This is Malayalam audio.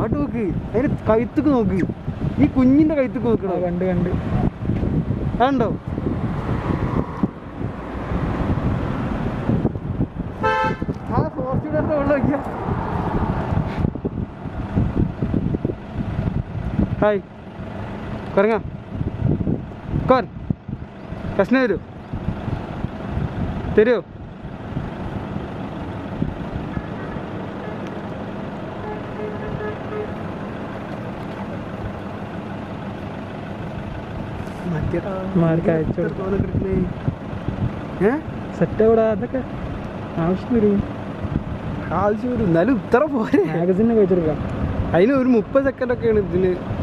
ആട്ട് നോക്ക്, അതിന് കഴുത്തുക്ക് നോക്ക്, ഈ കുഞ്ഞിന്റെ കഴുത്തുക്ക് നോക്കണോ? കണ്ട് കണ്ട് അതുണ്ടോ? ആ ഫോർച്യൂണറിന്റെ വെള്ളം വയ്ക്കുക. ഹായ് കുറങ്ങ കോൻ പ്രശ്നം തരുമോ? സെറ്റ് ഇവിടെ അതൊക്കെ ആവശ്യം വരും. ആവശ്യം വരും, എന്നാലും ഇത്ര പോരെ. മാഗസിനെ കഴിച്ചെടുക്കാം. അതിന് ഒരു 30 സെക്കൻഡൊക്കെയാണ് ഇതിന്